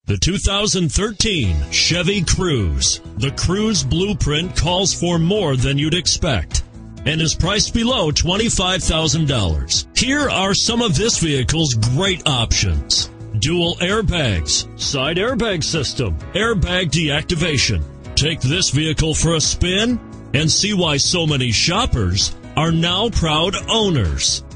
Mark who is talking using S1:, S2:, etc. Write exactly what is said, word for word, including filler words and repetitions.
S1: The two thousand thirteen Chevy Cruze. The Cruze blueprint calls for more than you'd expect and is priced below twenty-five thousand dollars. Here are some of this vehicle's great options: dual airbags, side airbag system, airbag deactivation. Take this vehicle for a spin and see why so many shoppers are now proud owners.